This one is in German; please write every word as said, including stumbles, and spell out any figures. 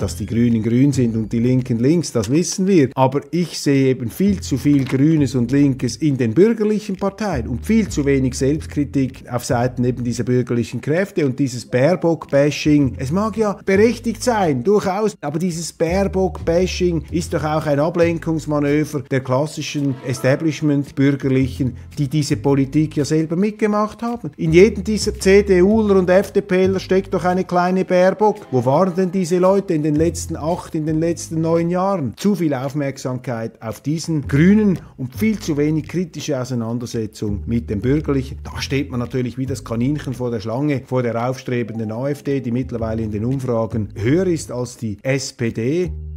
dass die Grünen grün sind und die Linken links, das wissen wir. Aber ich sehe eben viel zu viel Grünes und Linkes in den bürgerlichen Parteien und viel zu wenig Selbstkritik auf Seiten eben dieser bürgerlichen Kräfte und dieses Baerbock-Bashing. Es mag ja berechtigt sein, durchaus, aber dieses Baerbock-Bashing ist doch auch ein Ablenkungsmanöver der klassischen Establishment-Bürgerlichen, die diese Politik ja selber mitgemacht haben. In jedem dieser CDUler und FDPler steckt doch eine kleine Baerbock. Wo waren denn diese Leute in den letzten acht, in den letzten neun Jahren? Zu viel Aufmerksamkeit auf diesen Grünen und viel zu wenig kritische Auseinandersetzung mit dem Bürgerlichen. Da steht man natürlich wie das Kaninchen vor der Schlange, vor der aufstrebenden AfD, die mittlerweile in den Umfragen höher ist als die S P D.